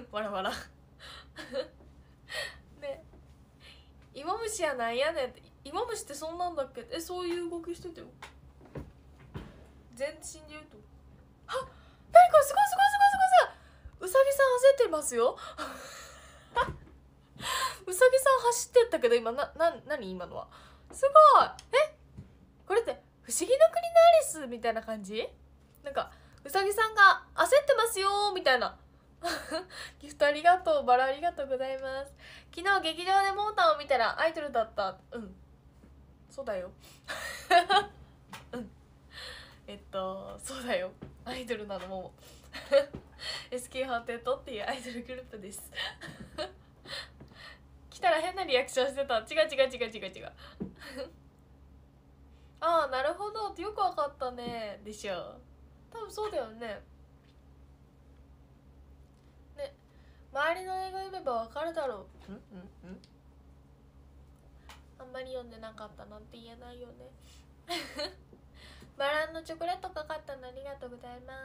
わらわらね、芋虫やなんやねんって。芋虫ってそんなんだっけ。そういう動きしてたよ全身で言うと。あ、なにこれ、すごいすごいすごいすごいすごい。うさぎさん焦ってますようさぎさん走ってったけど今何今のは。すごい。これって不思議の国のアリスみたいな感じ。なんかうさぎさんが焦ってますよみたいなギフトありがとう。バラありがとうございます。昨日劇場でモーターを見たらアイドルだった。そうだよそうだよ、アイドルなのもSK ハンテッドっていうアイドルグループです来たら変なリアクションしてた。違うああ、なるほどってよくわかったね。でしょ。多分そうだよね。ね、周りの英語読めばわかるだろう。あんまり読んでなかったなんて言えないよねバランのチョコレートかかったのありがとうございます。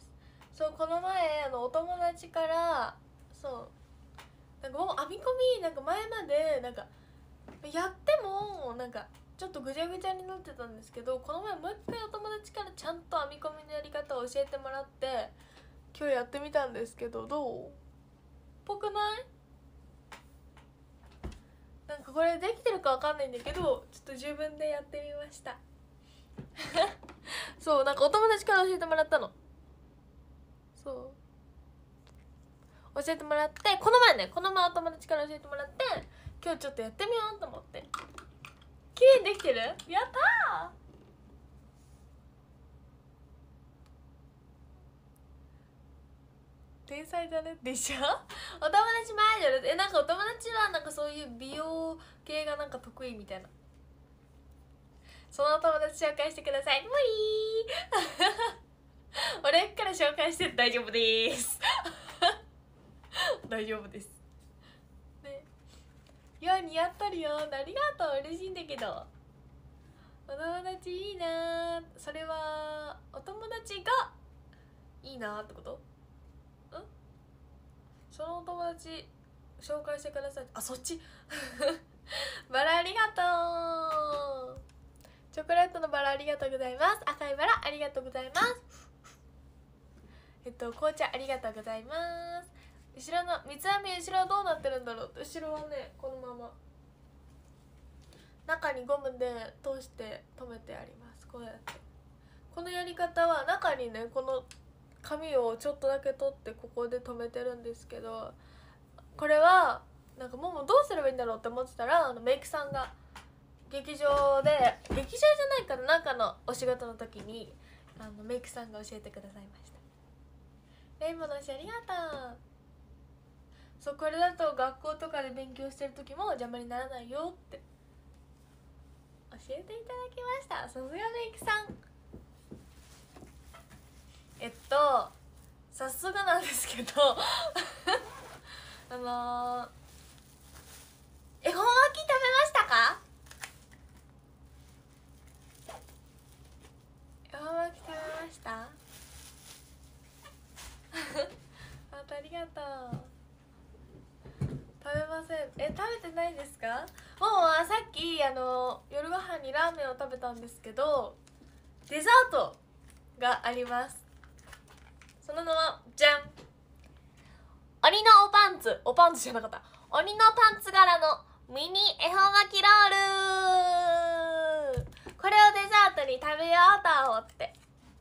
そう、この前お友達からそうなんかもう編み込みなんか前までなんかやってもなんかちょっとぐちゃぐちゃになってたんですけど、この前もう一回お友達からちゃんと編み込みのやり方を教えてもらって今日やってみたんですけど、どう？ぽくない？なんかこれできてるかわかんないんだけど、ちょっと自分でやってみましたそう、なんかお友達から教えてもらったの。そう教えてもらって、この前お友達から教えてもらって、今日ちょっとやってみようと思って。綺麗にできてる？やったー。天才だね。でしょお友達もアイドル。なんかお友達はなんかそういう美容系がなんか得意みたいな。そのお友達紹介してください。もういい俺から紹介して大丈夫です大丈夫ですね。いや、似合っとるよ。ありがとう。嬉しいんだけど。お友達いいな。それはお友達がいいなってこと？そのお友達紹介してください。あ、そっちバラありがとう。チョコレートのバラありがとうございます。赤いバラありがとうございます。紅茶ありがとうございます。後ろの三つ編み、後ろはどうなってるんだろう。後ろはね、このまま中にゴムで通して留めてあります。こうやって。このやり方は中にね、この紙をちょっとだけ取ってここで留めてるんですけど、これはなんかもうどうすればいいんだろうって思ってたら、メイクさんが劇場じゃないかな、なんかのお仕事の時にメイクさんが教えてくださいました。レインボーの足ありがとう。そう、これだと学校とかで勉強してる時も邪魔にならないよって教えていただきました。さすがメイクさん。早速なんですけど恵方巻き食べましたか？恵方巻き食べましたありがとう。食べません。食べてないですか？もうさっき夜ご飯にラーメンを食べたんですけど、デザートがあります。その名はじゃん、鬼のおパンツじゃなかった、鬼のパンツ柄のミニ恵方巻きロール。これをデザートに食べようと思って。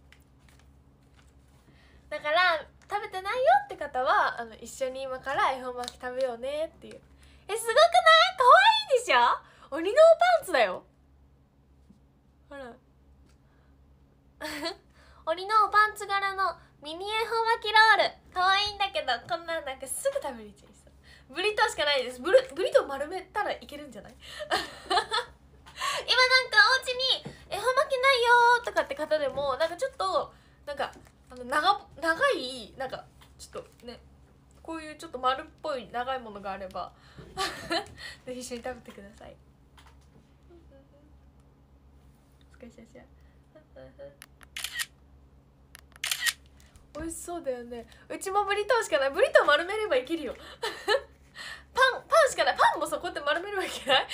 だから食べてないよって方は一緒に今から恵方巻き食べようねっていう。すごくない？かわいいでしょ？鬼のパンツだよ。ほら鬼のパンツ柄のミニ恵方巻きロール、かわいいんだけど、こんなんなんかすぐ食べれちゃいそう。ブリトーしかないです。ブリトー丸めたらいけるんじゃない今なんかお家に恵方巻きないよとかって方でも、なんかちょっとなんか長いなんかちょっとね、こういうちょっと丸っぽい長いものがあればぜひ一緒に食べてください。 美味しそうだよね。うちもブリトーしかない。ブリトー丸めればいけるよパンしかない。パンもさこうやって丸めればいけない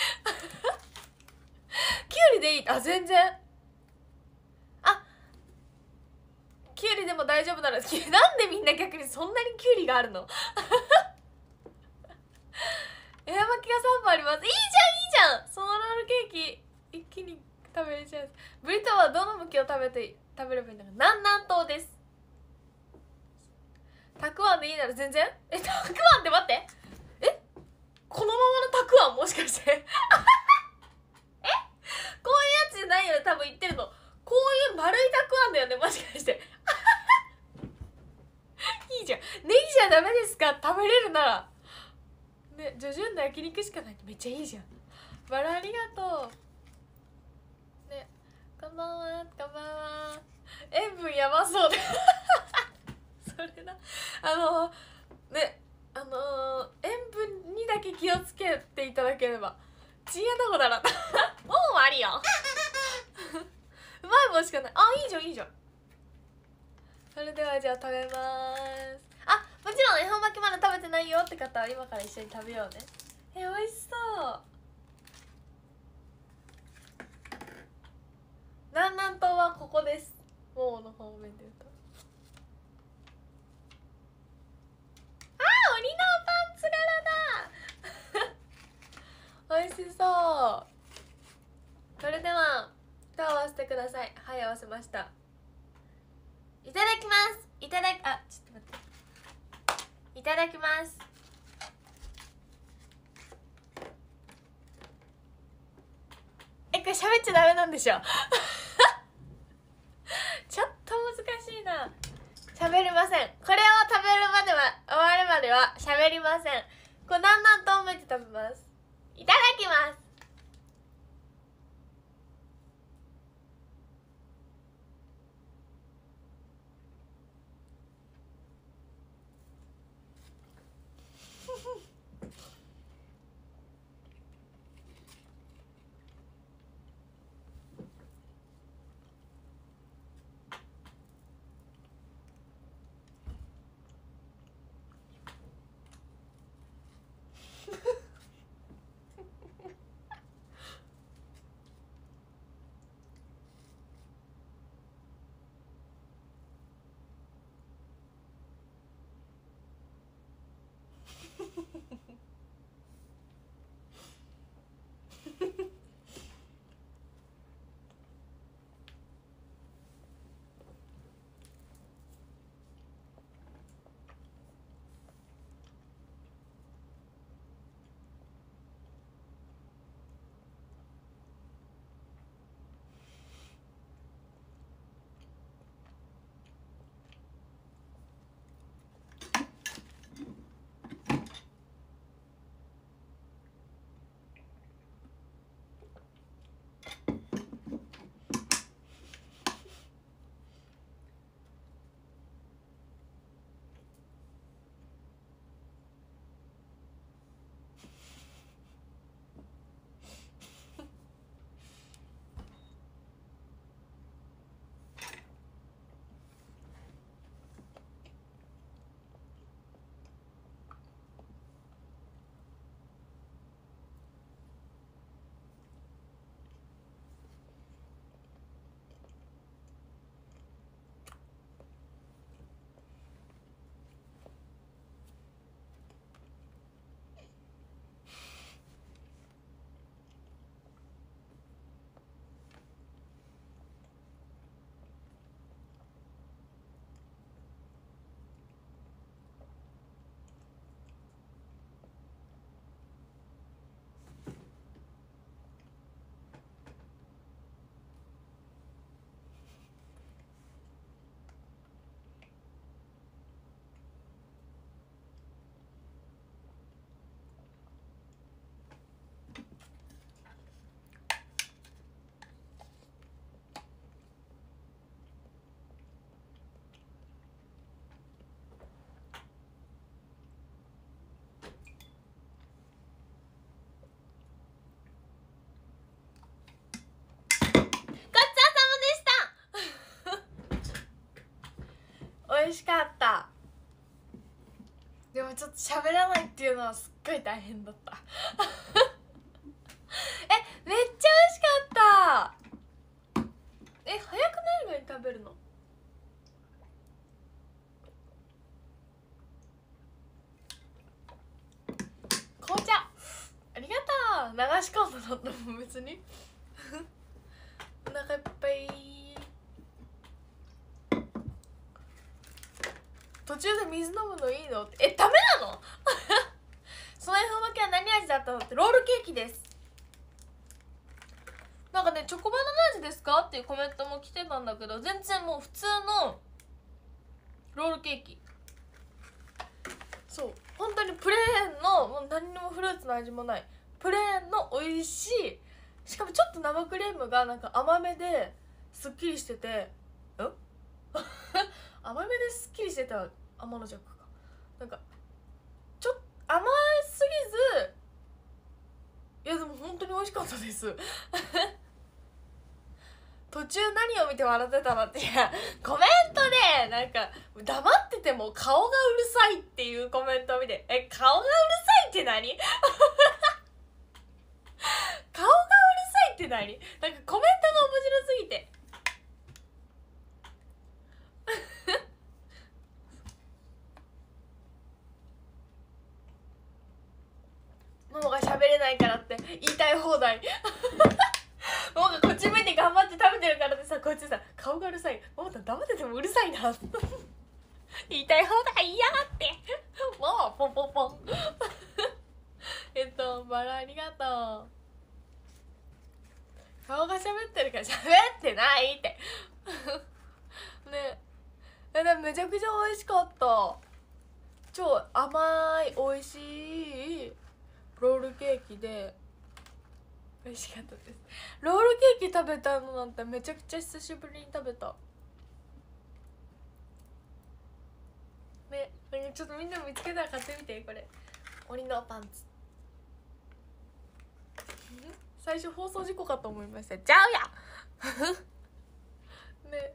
キュウリでいい。あ、全然。あ、キュウリでも大丈夫ならなんでみんな逆にそんなにキュウリがあるのエア巻きが3本あります。いいじゃんいいじゃん。そのロールケーキ一気に食べれちゃう。ブリトーはどの向きを食べればいいんだか。南南東です。たくあんでいいなら全然。たくあんって待って、このままのたくあんもしかしてこういうやつじゃないよね、多分言ってるの。こういう丸いたくあんだよね、もしかしていいじゃん。ネギじゃダメですか、食べれるならね。ジョジュンの焼肉しかないってめっちゃいいじゃん。バラありがとうね。こんばんは、こんばんは。塩分やばそうでそれな、ね、塩分にだけ気をつけていただければ。チンヤどこだろもう終わりようまい棒しかない。あ、いいじゃんいいじゃん。それではじゃあ食べます。あ、もちろん恵方巻きまだ食べてないよって方は今から一緒に食べようね。美味しそう。南南東はここです。もうの方面で言うと、鬼のパンツ柄だ美味しそう。それでは手を合わせてください。はい、合わせました。いただきます。ちょっと待って。いただきます。これ喋っちゃダメなんでしょちょっと難しいな。喋りません。これを食べるまでは、終わるまでは喋りません。これ南南東向いて食べます。いただきます。 味しかった。でもちょっと喋らないっていうのはすっごい大変だっためっちゃ美味しかった。早くないのに食べるの？紅茶ありがとう。流し込んだのっても別にお腹いっぱい。途中で水飲むのいいのって、ダメなのその恵方巻きは何味だったのって、ロールケーキです。なんかね、チョコバナナ味ですかっていうコメントも来てたんだけど、全然もう普通のロールケーキ。そう本当にプレーンの、もう何にもフルーツの味もないプレーンの美味しい、しかもちょっと生クリームがなんか甘めですっきりしてて甘めですっきりしてた。天の弱かなんかちょっと甘すぎず、いやでも本当に美味しかったです途中何を見て笑ってたのって、いやコメントでなんか黙ってても顔がうるさいっていうコメントを見て、顔がうるさいって何顔がうるさいって何、なんかコメントが面白すぎてももが喋れないからって言いたい放題ももがこっち向いて頑張って食べてるからってさ、こっちさ顔がうるさい、ももたん黙っててもうるさいな言いたい放題言いやがってもうポンポンポンバラありがとう。顔が喋ってるから喋ってないってねでもめちゃくちゃ美味しかった。超甘い美味しいロールケーキで美味しかったです。ロールケーキ食べたのなんてめちゃくちゃ久しぶりに食べたね。ちょっとみんなも見つけたら買ってみて。これ鬼のパンツ最初放送事故かと思いました。ちゃうやね、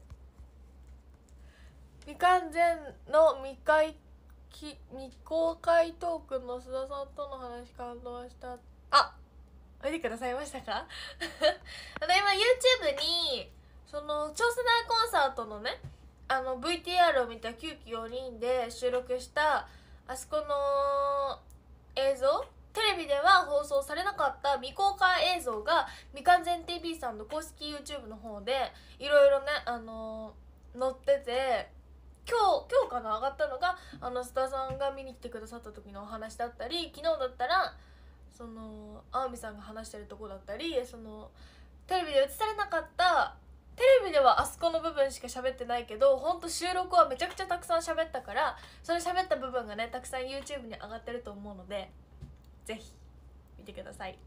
未完全の未公開トークの須田さんとの話感動した。見てくださいましたか今 YouTube にその超世代コンサートのねVTR を見た9期4人で収録したあそこの映像、テレビでは放送されなかった未公開映像が未完全 TV さんの公式 YouTube の方でいろいろね載ってて、今日かな上がったのが須田さんが見に来てくださった時のお話だったり、昨日だったらその青海さんが話してるとこだったり、そのテレビで映されなかった、テレビではあそこの部分しか喋ってないけど、ほんと収録はめちゃくちゃたくさん喋ったから、それ喋った部分がねたくさん YouTube に上がってると思うので、ぜひ見てください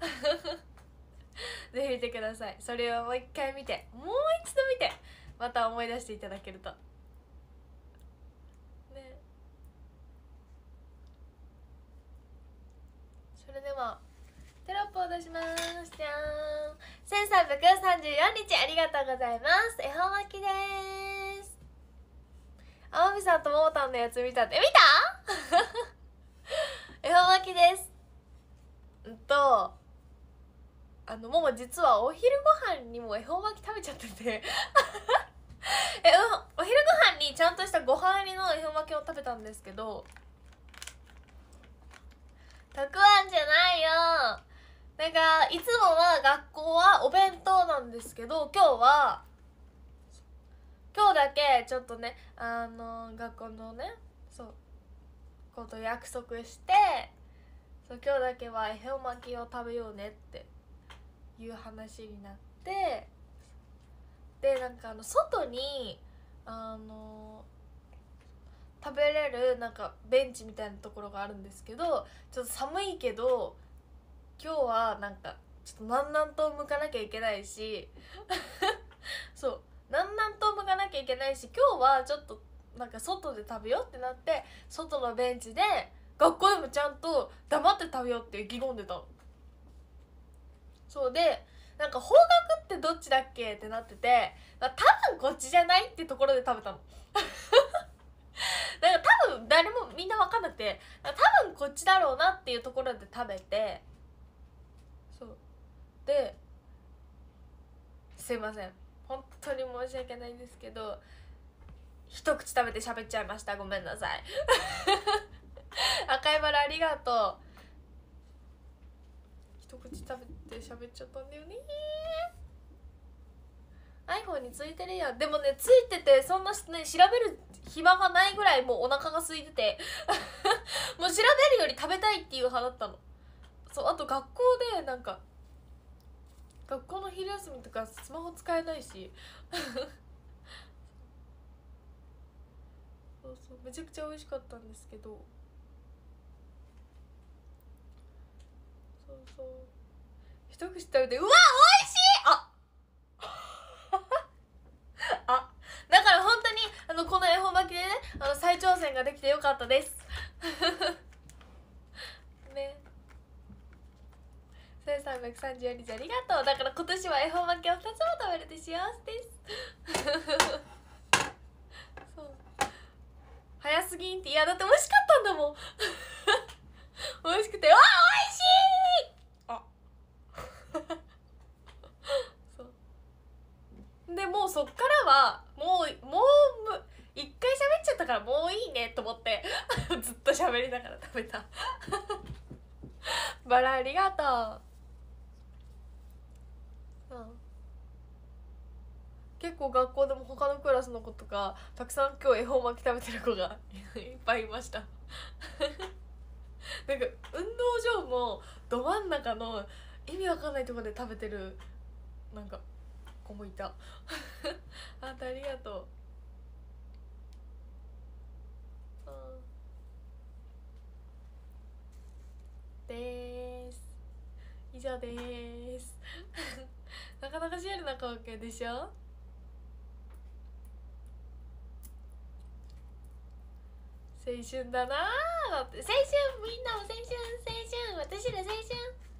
ぜひ見てください。それをもう一回見て、もう一度見て、また思い出していただけるとね。それではテロップを出します。じゃーん、1334日ありがとうございます。恵方巻きでーす。青海さんとももたんのやつ見たって、見た恵方巻きです。もも実はお昼ご飯にも恵方巻き食べちゃっててお昼ご飯にちゃんとしたご飯入りの恵方巻きを食べたんですけど、たくあんじゃないよ。なんかいつもは学校はお弁当なんですけど、今日だけちょっとね学校のねこと約束して、今日だけは恵方巻きを食べようねっていう話になって、でなんか外に食べれるなんかベンチみたいなところがあるんですけど、ちょっと寒いけど今日はなんかちょっと南南東向かなきゃいけないしそう南南東向かなきゃいけないし、今日はちょっとなんか外で食べようってなって、外のベンチで学校でもちゃんと黙って食べようって意気込んでたの。そうでなんか方角ってどっちだっけってなってて、多分こっちじゃないってところで食べたのだから多分誰もみんな分かんなくて、多分こっちだろうなっていうところで食べて、そうですいません、本当に申し訳ないんですけど、一口食べて喋っちゃいました。ごめんなさい。赤いバラありがとう。一口食べて喋っちゃったんだよね。iPhone についてるやん。でもね、ついててそんな、ね、調べる暇がないぐらいもうお腹が空いててもう調べるより食べたいっていう派だったの。そう、あと学校でなんか学校の昼休みとかスマホ使えないしそうそう、めちゃくちゃ美味しかったんですけど、そうそう、一口食べてうわ美味しい、あだから本当にこの恵方巻きでね、再挑戦ができてよかったですね。1330日ありがとう。だから今年は恵方巻きを2つも食べれて幸せですそう早すぎんって、いやだって美味しかったんだもん美味しくて、わあ美味しいそうで、もうそっからはもう一回喋っちゃったからもういいねと思ってずっと喋りながら食べたバラありがとう。結構学校でも他のクラスの子とかたくさん今日恵方巻き食べてる子がいっぱいいましたなんか運動場もど真ん中の意味わかんないところで食べてるなんか子もいたあんたありがとう。でーす、以上でーすなかなかシュールな光景でしょ。青春だなー、だって青春、みんなも青春、青春、私ら青春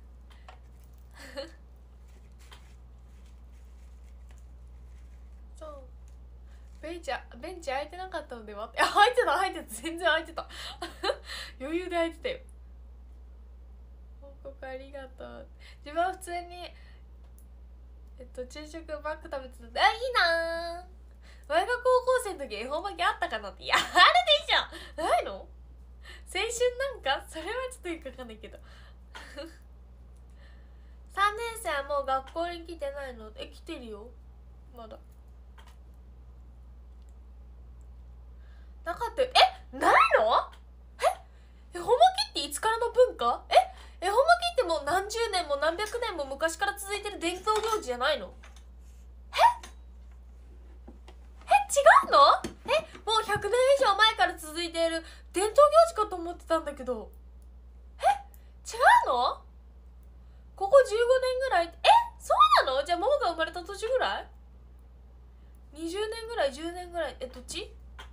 そう、ベンチ空いてなかったので待って、空いてた全然空いてた余裕で空いてたよ。報告ありがとう。自分は普通に昼食バック食べてた。あ、いいなー。前が高校生の時恵方巻きあったかなって。いや、あるでしょ。ないの？青春なんかそれはちょっとよくわかんないけど3年生はもう学校に来てないの？来てるよまだ。なかったよ。ないの？恵方巻きっていつからの文化？恵方巻きってもう何十年も何百年も昔から続いてる伝統行事じゃないの？違うの？もう100年以上前から続いている伝統行事かと思ってたんだけど。違うの？ここ15年ぐらい。そうなの？じゃあモモが生まれた年ぐらい？20年ぐらい、10年ぐらい、どっち？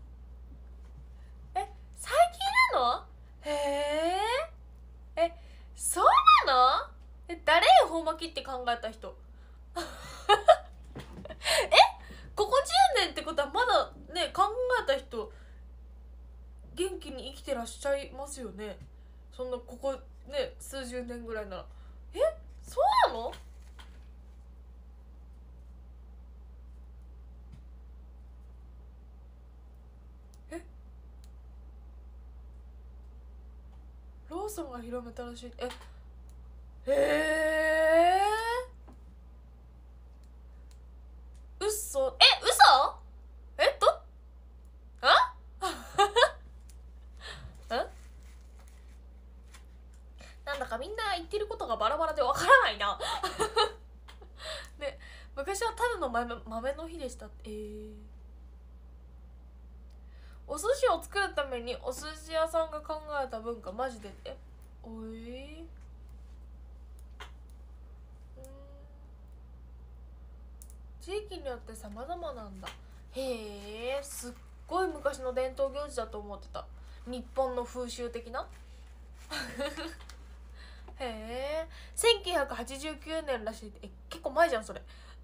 最近なの？へえ。そうなの？誰恵方巻きって考えた人ここ10年ってことはまだね、考えた人元気に生きてらっしゃいますよね。そんなここね数十年ぐらいなら。そうなの？ローソンが広めたらしい。うっそ。嘘？なんだかみんな言ってることがバラバラでわからないなで、昔はただの豆の日でしたって。お寿司を作るためにお寿司屋さんが考えた文化、マジで。地域によって様々なんだ。へえ、すっごい昔の伝統行事だと思ってた。日本の風習的なへえ、1989年らしい。結構前じゃんそれ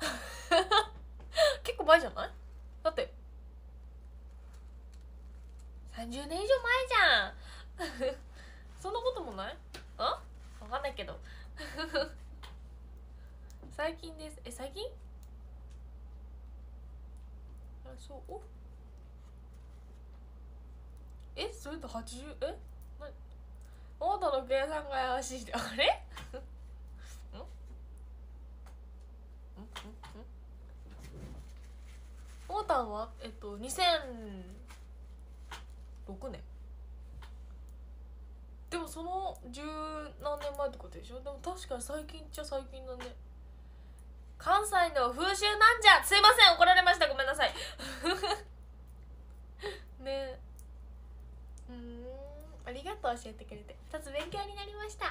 結構前じゃない？だって 30年以上前じゃんそんなこともない？わかんないけど最近です。最近？あ、そう。お、それと80？太田の計算が怪しいで、あれ太田は2006年。でもその十何年前ってことでしょ。でも確かに最近っちゃ最近だね。関西の風習なんじゃ。すいません、怒られました、ごめんなさいね。ありがとう、教えてくれて。一つ勉強になりました。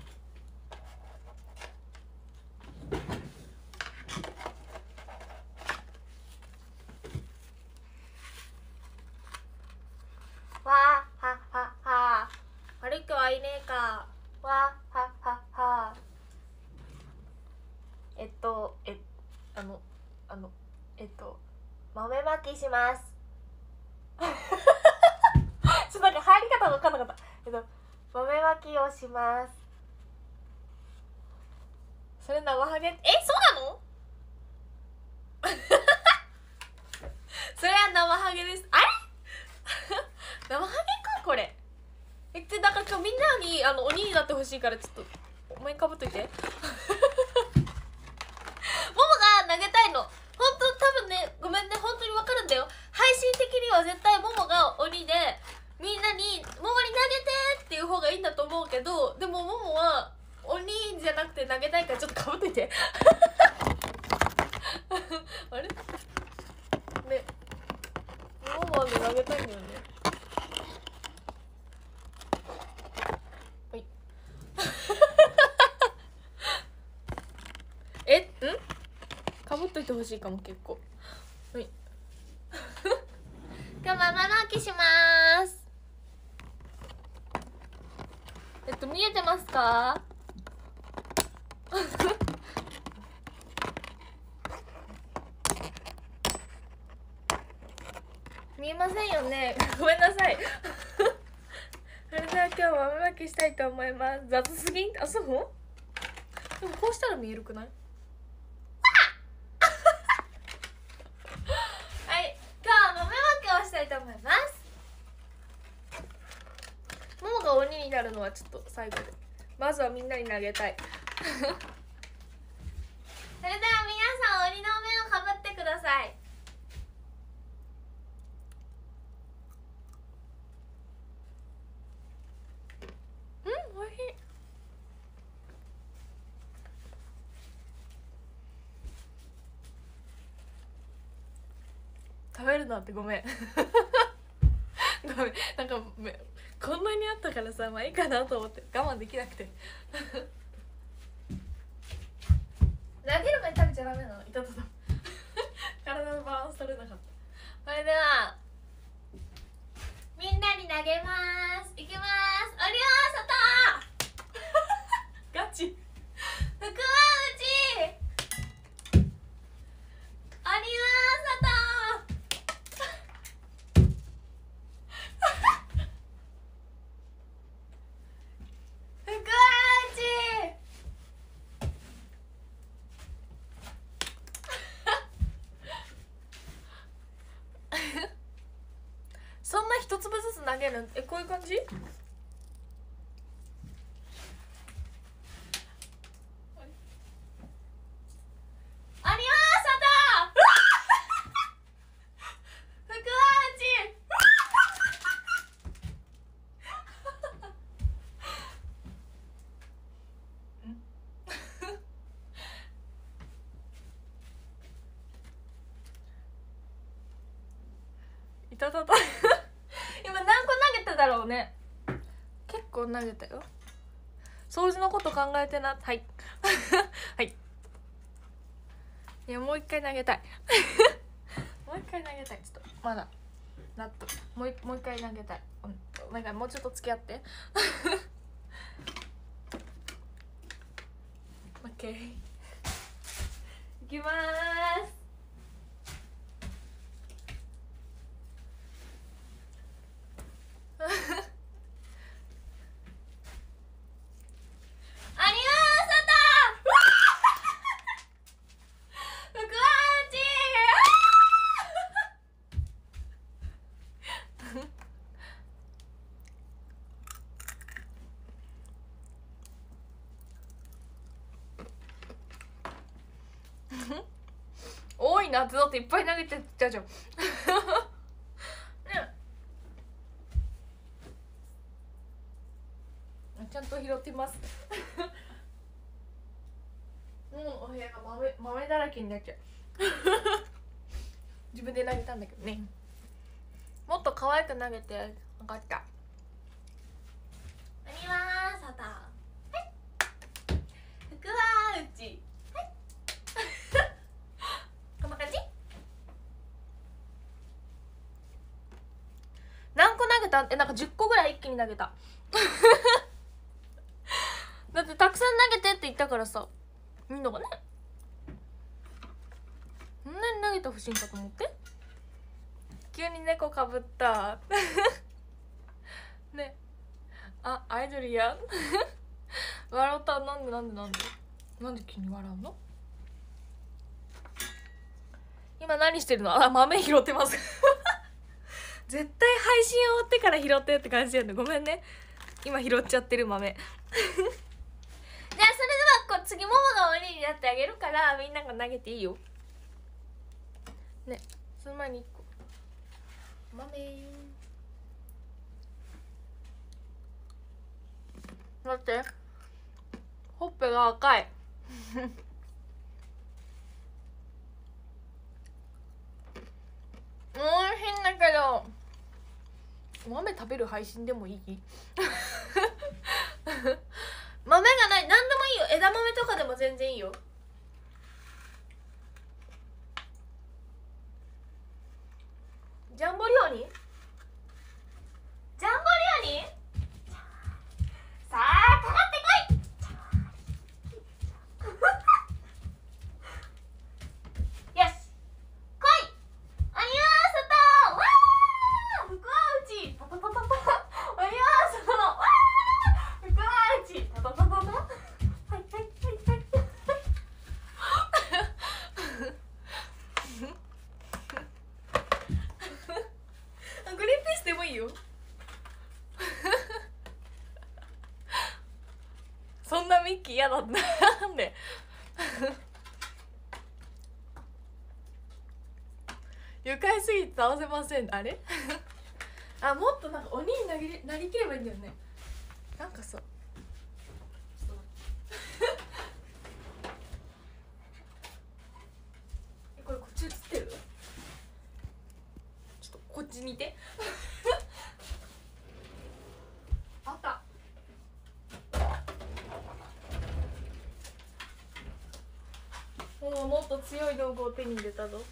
わーははは。悪くはいねえか。わーははは。豆まきしますちょっとなんか入り方が分かんなかった。豆まきをします。それ生ハゲ？そうなのそれは生ハゲです。あれ生ハゲかこれ。だから今日みんなに鬼になってほしいから、ちょっとお前かぶっといてももが投げたいの。本当多分ね、ごめんね、本当に分かるんだよ。配信的には絶対ももが鬼で、みんなに「ももに投げて」っていう方がいいんだと思うけど、でもももは鬼じゃなくて投げたいから、ちょっとかぶっといてあれね、ももはね投げたいんだよね。はいかぶっといてほしいかも、結構。はい今日マママキしまーす。見えてますか見えませんよねごめんなさいそれでは今日は豆まきしたいと思います。雑すぎん？あ、そう？でもこうしたら見えるくない？はい、今日は豆まきをしたいと思います。ももが鬼になるのはちょっと最後で、まずはみんなに投げたいそれでは皆さん、鬼の目をかぶってください。おいしい。食べるなんてごめんごめん、なんかこんなにあったからさ、まあいいかなと思って我慢できなくて投げる前に食べちゃダメなの。いたたた体のバランス取れなかった。それではみんなに投げます。いきます。おりょうさとガチ福は内おりょうさと福は内そんな一粒ずつ投げる？こういう感じ？ありますさと福は内いたたた今何個投げただろうね。結構投げたよ。掃除のこと考えてな。はいはいいや、もう一回投げたいもう一回投げたい。ちょっとまだ納得。もう一回投げたい。なんかもうちょっと付き合ってオッケーいきまーす。 いなってだっていっぱい投げてたじゃんね。ちゃんと拾ってますもうお部屋が豆だらけになっちゃう自分で投げたんだけどね。もっと可愛く投げて。分かった。何はさた、はい福はうち、はいこんな感じ。何個投げた？なんか10個ぐらい一気に投げただってたくさん投げてって言ったからさ、みんながね、そんなに投げてほしいんかと思って。急に猫かぶったね。あ、アイドルやん笑った。なんで急に笑うの？今何してるの？あ、豆拾ってます絶対配信終わってから拾ってって感じやんの。ごめんね、今拾っちゃってる豆じゃあそれでは次ももが鬼になってあげるからみんなが投げていいよね。その前に1個豆待って、ほっぺが赤いおいしいんだけど、豆食べる配信でもいい豆がない、何でもいいよ。枝豆とかでも全然いいよ。ジャンボリオニさあかかってこいよし来いアニワーストわー福は内パパパパパアニワーストわー福は内パパパパパはいグリーンピースでもいいよそんなミッキー嫌だったなんで愉快すぎて倒せません。あれあ、もっとなんか鬼になりきればいいんだよね。なんかさこれこっち映ってる？ちょっとこっち見てあった。もっと強い道具を手に入れたぞ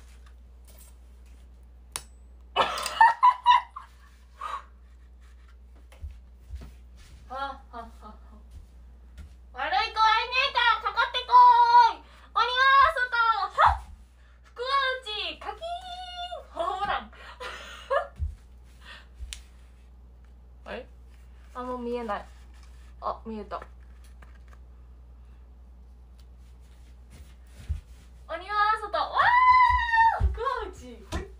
はははは悪い子はいねえからかかってこーい。鬼は外はっ福は内カキーンホームランあれ？あ、もう見えない。あ、見えた。鬼は外わー福は内ほい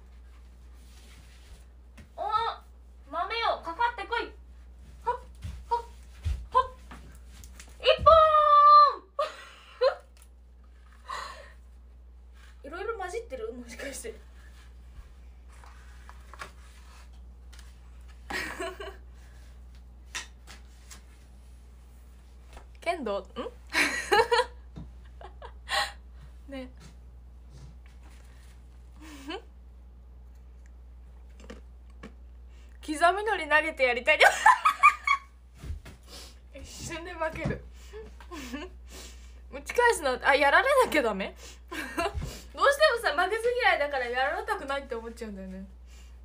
お豆をかかってこい。はっはっはっ一本いろいろ混じってる？もしかして剣道んね刻みのり投げてやりたい一瞬で負ける打ち返すのやられなきゃダメどうしてもさ負けず嫌いだからやられたくないって思っちゃうんだよね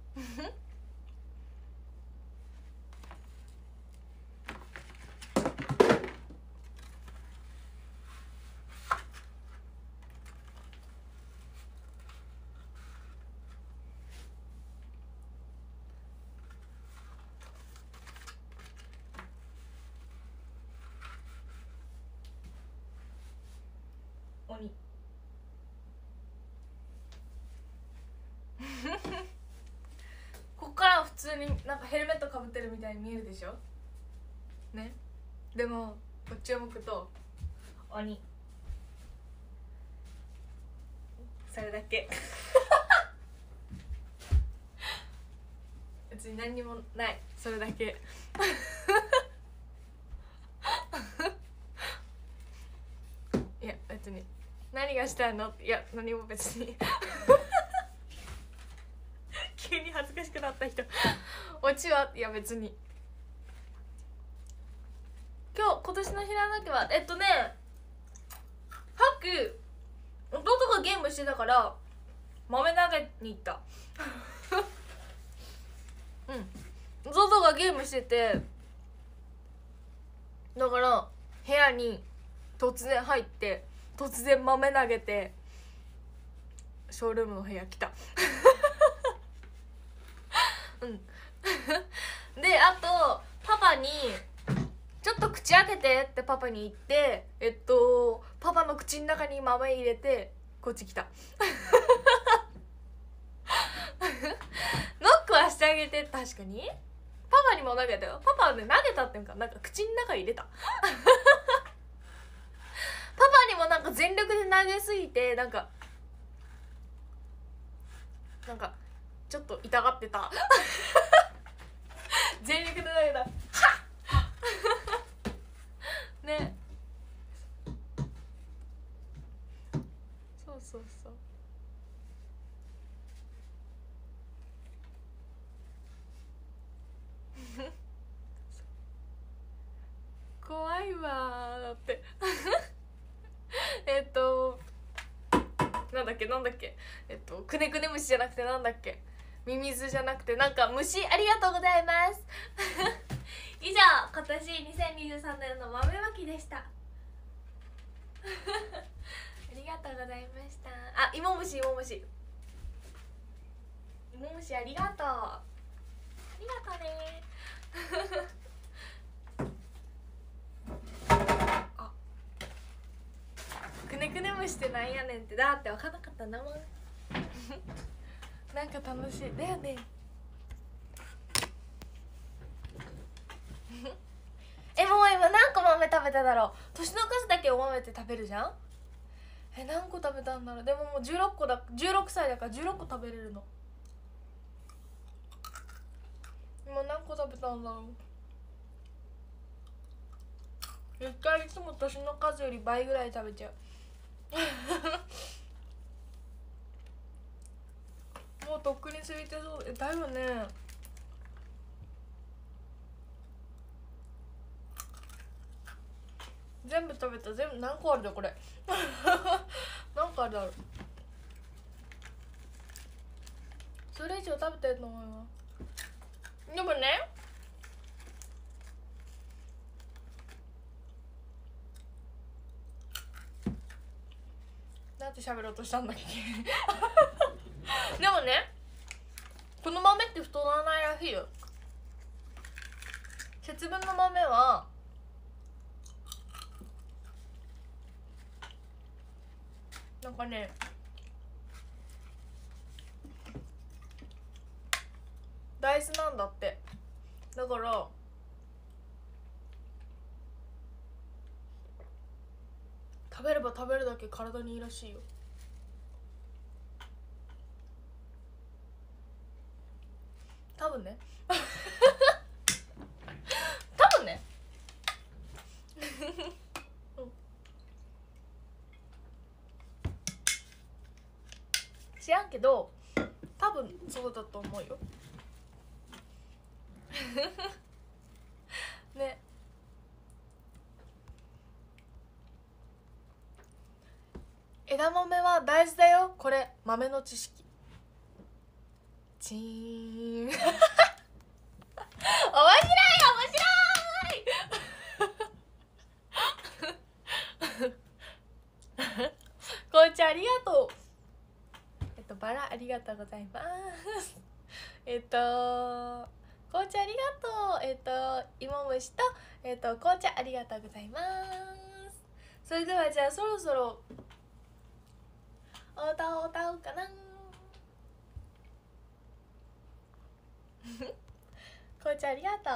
鬼こっから普通になんかヘルメットかぶってるみたいに見えるでしょね。でもこっちを向くと鬼それだけ別に何にもない、それだけいや別に何がしたいの、いや何も別に急に恥ずかしくなった人オチはいや別に今年のひらめきははっき弟がゲームしてたから豆投げに行ったうん弟がゲームしてて、だから部屋に突然入って突然豆投げてショールームの部屋来たうんであとパパにちょっと口開けてってパパに言って、パパの口の中に豆入れてこっち来たノックはしてあげて。確かにパパにも投げたよ。パパはね投げたっていうかなんか口の中入れたパパにもなんか全力で投げすぎてなんかちょっと痛がってた全力で投げたはっね、そうそうそう怖いわだってなんだっけくねくね虫じゃなくてなんだっけミミズじゃなくてなんか虫。ありがとうございます以上今年2023年の豆まきでしたありがとうございました。あ、芋虫ありがとうねあ、くねくね虫ってなんやねんってだって分かんなかったんだもんなんか楽しいだよねもう今何個豆食べただろう。年の数だけお豆って食べるじゃん。何個食べたんだろう。でももう16歳だから16個食べれるの。今何個食べたんだろう。1回いつも年の数より倍ぐらい食べちゃうもうとっくに過ぎてそうだよね。全部食べた。全部何個あるんだこれ何個あるだろう。それ以上食べてると思います。でもねなんて喋ろうとしたんだっけでもねこの豆って太らないらしいよ。節分の豆はなんかね大豆なんだって。だから食べれば食べるだけ体にいいらしいよ。多分ね多分ね知らんけど多分そうだと思うよね。枝豆は大豆だよ。これ豆の知識。チーン面白い紅茶ありがとう。バラありがとうございます紅茶ありがとう。芋虫と紅茶ありがとうございます。それではじゃあそろそろお歌を歌おうかな紅茶ありがとう。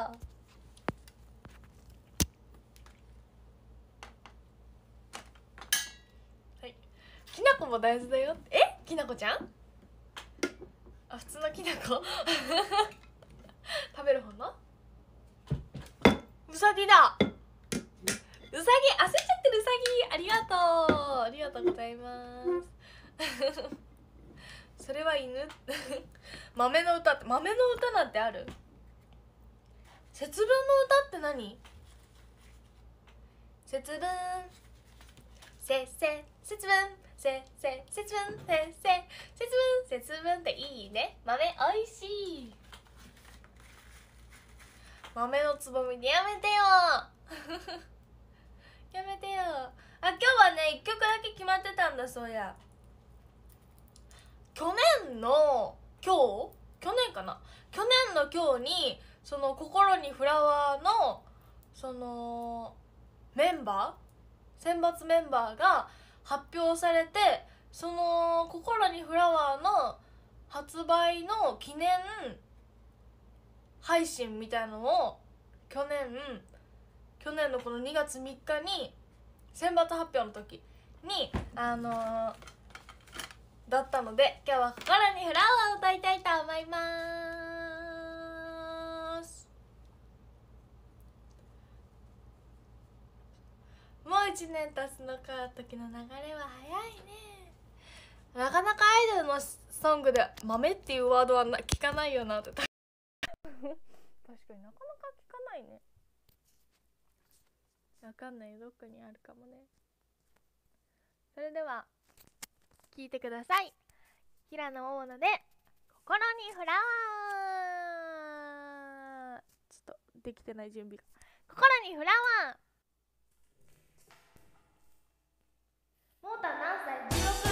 はい、きなこも大豆だよ。えきなこちゃん、あ、普通のきなこ食べる方のうさぎだ。うさぎ、焦っちゃってるうさぎ、ありがとう、ありがとうございますそれは犬豆の歌って、豆の歌なんてある？節分の歌って何？節分せせ節分せせ節分せせ節分節分っていいね。豆おいしい。豆のつぼみでやめてよやめてよ。あ、今日はね1曲だけ決まってたんだ。そうや、去年の今日、去年かな、去年の今日にその心にフラワーのそのメンバー、選抜メンバーが発表されて、その心にフラワーの発売の記念配信みたいのを去年のこの2月3日に選抜発表の時にだったので、今日は心にフラワーを歌いたいと思います。もう1年経つのか、時の流れは早いね。なかなかアイドルのソングで豆っていうワードは聞かないよなって確かになかなか聞かないね。わかんないよ、どっかにあるかもね。それでは聞いてください。平野桃奈で心にフラワー。ちょっとできてない準備が。心にフラワー。モーター何歳？16。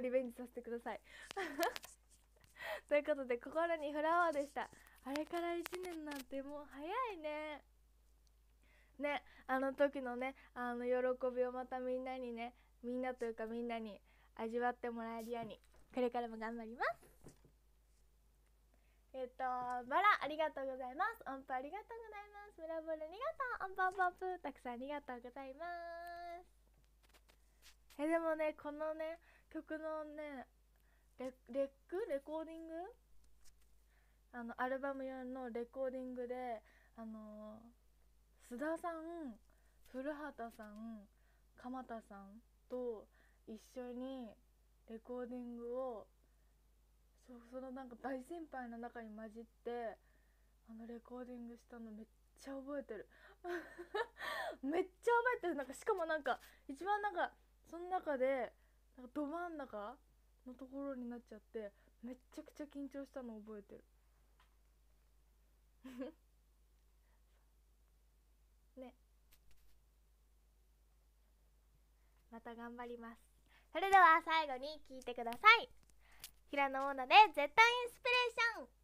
リベンジさせてくださいということで、心にフラワーでした。あれから1年なんてもう早いね。ね、あの時のね、喜びをまたみんなにね、みんなというかみんなに味わってもらえるように、これからも頑張ります。バラありがとうございます。音符ありがとうございます。ブラボールありがとう。音符音符音符たくさんありがとうございます。でもね、このね曲のねレコーディング、アルバム用のレコーディングで須田さん、古畑さん、鎌田さんと一緒にレコーディングをそのなんか大先輩の中に混じってレコーディングしたのめっちゃ覚えてるめっちゃ覚えてる。なんかしかもなんか一番なんかその中でなんかど真ん中のところになっちゃってめっちゃくちゃ緊張したの覚えてるね。また頑張ります。それでは最後に聴いてください。平野オーナで絶対インスピレーション。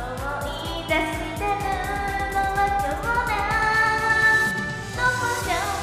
出してるのは今日だ。どこじゃ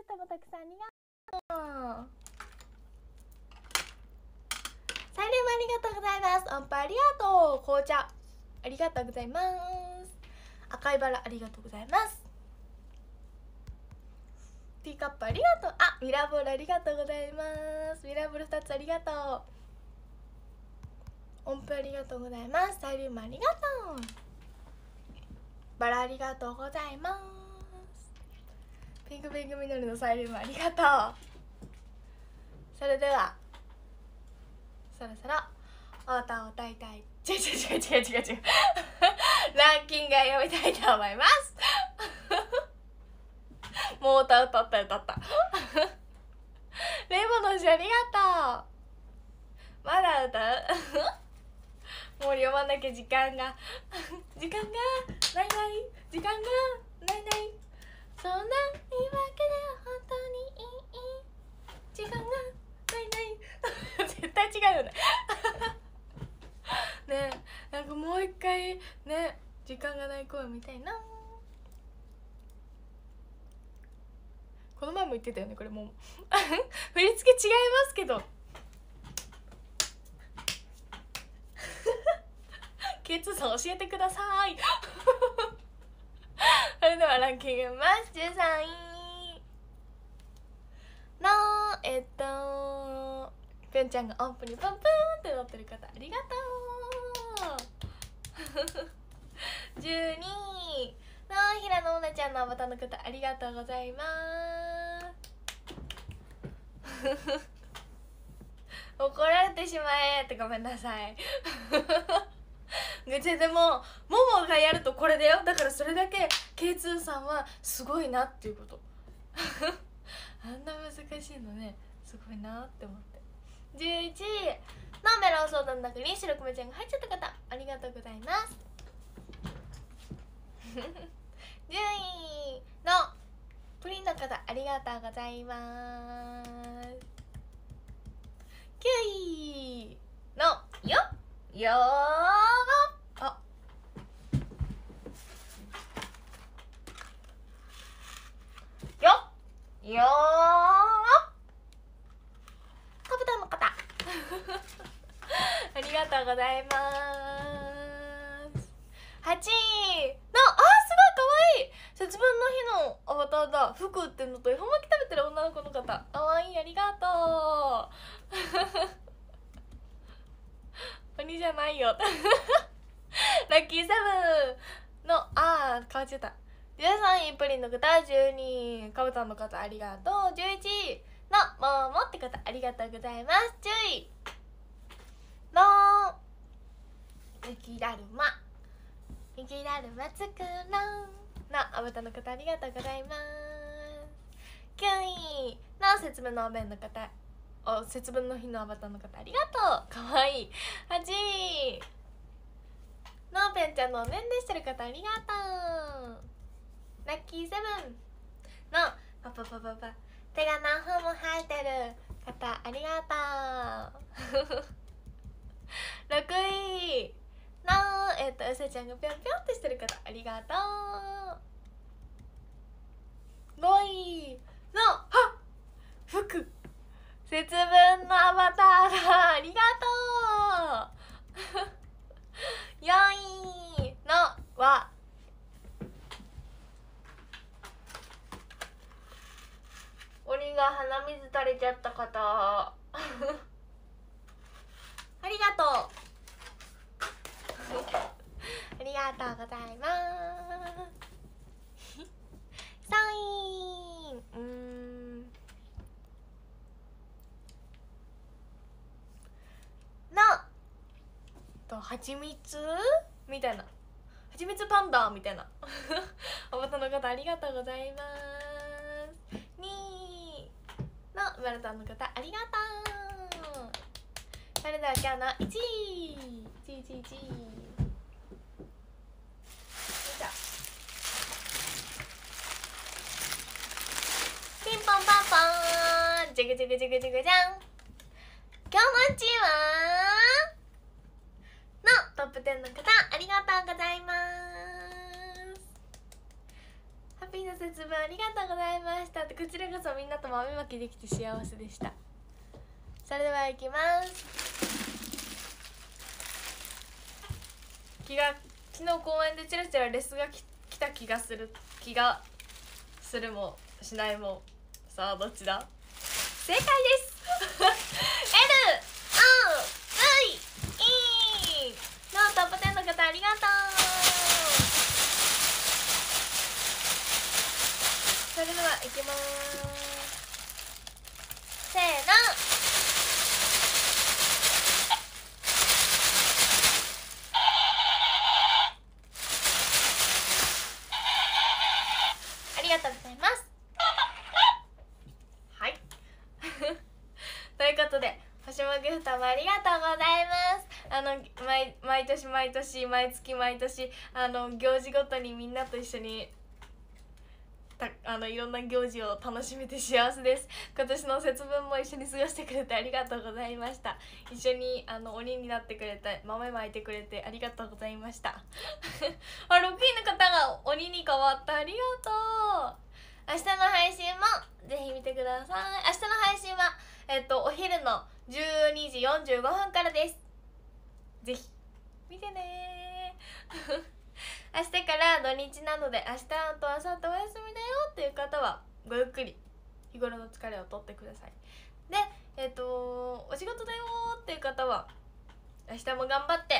トもたくさんありがとう。サイレムありがとうございます。アンパありがとう。紅茶ありがとうございます。赤いバラありがとうございます。ティーカップありがとう。あ、ミラーボールありがとうございます。ミラーボール2つありがとう。音符ありがとうございます。サイリウムありがとう。バラありがとうございます。ピンクピンク緑のサイリウムありがとう。それではそろそろお歌を歌いたい。違うランキングを読みたいと思いますもう歌ったレイボの詩ありがとう。まだ歌うもう読まなきゃ時間がない時間がないそんな言い訳で本当にいい時間がない絶対違うよねねえ、なんかもう一回ね時間がない声みたいな。この前も言ってたよねこれもう振り付け違いますけどK2 さん教えてくださいそれではランキングます13位のぴょんちゃんが音符にパンパンって乗ってる方ありがとう12位の平野おなちゃんのアバターの方ありがとうございます怒られてしまえってごめんなさいでもももがやるとこれだよ。だからそれだけ K2 さんはすごいなっていうことあんな難しいのねすごいなって思って。11位のメロン相談の中に白熊ちゃんが入っちゃった方ありがとうございます10位のプリンの方ありがとうございます9位のよーあよーカブタの方ありがとうございます8位のすごいかわいい節分の日のアバターだ。服売ってんのと恵方巻き食べてる女の子の方かわいいありがとう鬼じゃないよラッキーセブンの変わっちゃった13位プリンの方12位カブタンの方ありがとう11位のももって方ありがとうございます10位の雪だるまつくろのアバターの方ありがとうございます9位の節分のお弁の方節分の日のアバターの方ありがとうかわいい8位のぺんちゃんのおねんでしてる方ありがとうラッキーセブンのパパ手が何本も生えてる方ありがとう6位のうさちゃんがぴょんぴょんってしてる方ありがとう5位の服節分のアバターだありがとう4位のは鬼が鼻水垂れちゃった方ありがとうありがとうございます3位はちみつみたいなはちみつパンダみたいなおばたの方ありがとうございます2位のマルタンの方ありがとうそれでは今日の1位ピンポンパンポンジグジグジグジグじゃん今日の1位はのトップ10の方ありがとうございますハッピーな節分ありがとうございましたって、こちらこそみんなと豆まきできて幸せでした。それではいきます。昨日公園でチラチラレスが来た気がするもしないも、さあどっちだ。正解ですL O V E のトップ10の方ありがとう。それではいきます。せーの。ありがとうございます。はいということで星もギフトもありがとうございます。毎年毎月行事ごとにみんなと一緒にいろんな行事を楽しめて幸せです。今年の節分も一緒に過ごしてくれてありがとうございました。一緒に鬼になってくれて豆まいてくれてありがとうございました6位の方が鬼に変わった、ありがとう。明日の配信もぜひ見てください。明日の配信はお昼の12時45分からです。ぜひ見てね明日から土日なので、明日と明後日お休みだよっていう方はごゆっくり日頃の疲れを取ってください。でお仕事だよっていう方は明日も頑張って、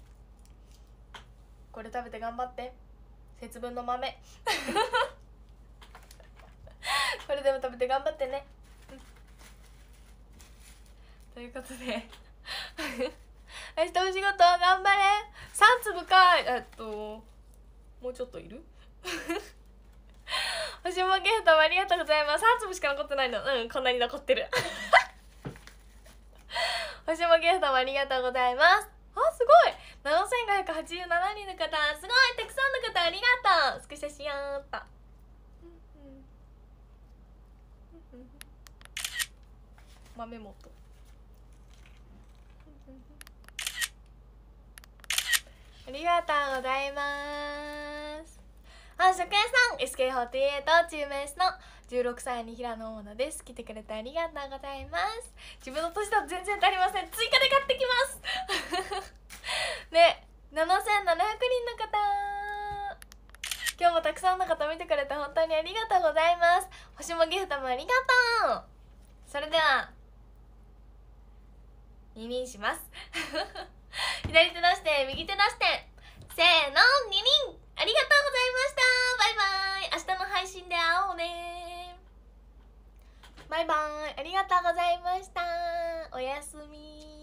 これ食べて頑張って、節分の豆これでも食べて頑張ってねということで明日お仕事頑張れ。3粒かもうちょっといる星もギフトもありがとうございます。3粒しか残ってないの。こんなに残ってる星もギフトもありがとうございます。すごい7587人の方、すごいたくさんの方ありがとう。スクショしようっと豆元ありがとうございます。食屋さん SK48 チーム S の16歳に平野大野です。来てくれてありがとうございます。自分の年だと全然足りません。追加で買ってきますね、7700人の方、今日もたくさんの方見てくれて本当にありがとうございます。星もギフトもありがとう。それでは2人します左手出して右手出してせーの、2人ありがとうございました。バイバイ。明日の配信で会おうね。バイバイ。ありがとうございました。おやすみ。